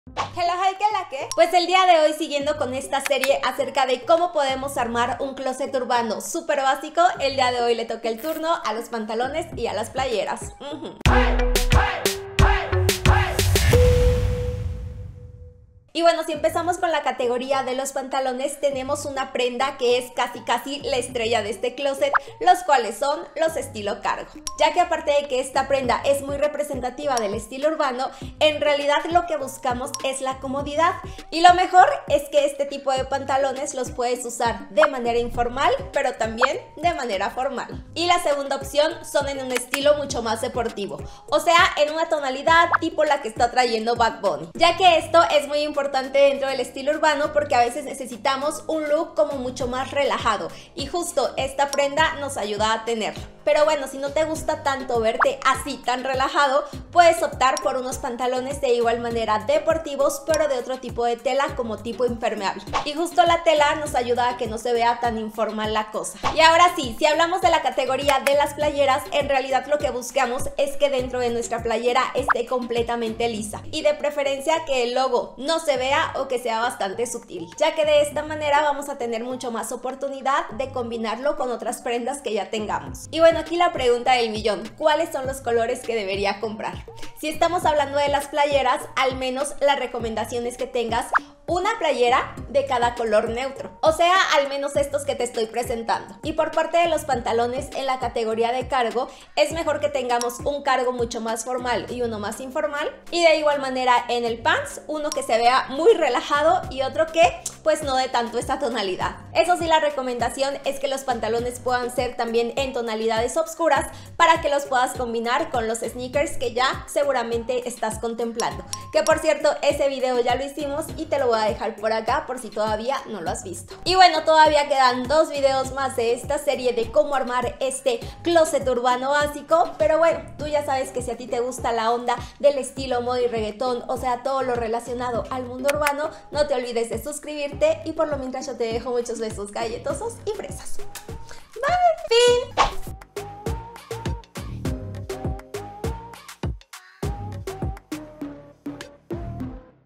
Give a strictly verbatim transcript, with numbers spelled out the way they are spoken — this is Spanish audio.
Hello, hi, ¿qué la que? Pues el día de hoy, siguiendo con esta serie acerca de cómo podemos armar un closet urbano súper básico, el día de hoy le toca el turno a los pantalones y a las playeras. Uh-huh. Y bueno, si empezamos con la categoría de los pantalones, tenemos una prenda que es casi casi la estrella de este closet, los cuales son los estilo cargo. Ya que aparte de que esta prenda es muy representativa del estilo urbano, en realidad lo que buscamos es la comodidad. Y lo mejor es que este tipo de pantalones los puedes usar de manera informal, pero también de manera formal. Y la segunda opción son en un estilo mucho más deportivo, o sea, en una tonalidad tipo la que está trayendo Bad Bunny. Ya que esto es muy importante importante dentro del estilo urbano porque a veces necesitamos un look como mucho más relajado y justo esta prenda nos ayuda a tenerlo. Pero bueno, si no te gusta tanto verte así tan relajado, puedes optar por unos pantalones de igual manera deportivos, pero de otro tipo de tela como tipo impermeable. Y justo la tela nos ayuda a que no se vea tan informal la cosa. Y ahora sí, si hablamos de la categoría de las playeras, en realidad lo que buscamos es que dentro de nuestra playera esté completamente lisa y de preferencia que el logo no se vea o que sea bastante sutil, ya que de esta manera vamos a tener mucho más oportunidad de combinarlo con otras prendas que ya tengamos. Y bueno, aquí la pregunta del millón, ¿cuáles son los colores que debería comprar? Si estamos hablando de las playeras, al menos la recomendación es que tengas una playera de cada color neutro, o sea, al menos estos que te estoy presentando. Y por parte de los pantalones, en la categoría de cargo, es mejor que tengamos un cargo mucho más formal y uno más informal, y de igual manera en el pants, uno que se vea muy relajado y otro que pues no de tanto esta tonalidad. Eso sí, la recomendación es que los pantalones puedan ser también en tonalidades oscuras para que los puedas combinar con los sneakers que ya seguramente estás contemplando, que por cierto ese video ya lo hicimos y te lo voy a dejar por acá por si todavía no lo has visto. Y bueno, todavía quedan dos videos más de esta serie de cómo armar este closet urbano básico, pero bueno, tú ya sabes que si a ti te gusta la onda del estilo moda y reggaetón, o sea todo lo relacionado al mundo urbano, no te olvides de suscribirte y por lo mientras yo te dejo muchos besos galletosos y fresas. Bye. Fin.